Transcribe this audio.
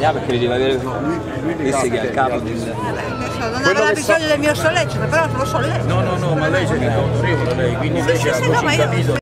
accompagnare perché li deve avere questo che è il capo del... Non aveva bisogno del mio sollecito, però lo sollecito. No, ma lei c'è che è autorevole lei, quindi lei c'è così capito.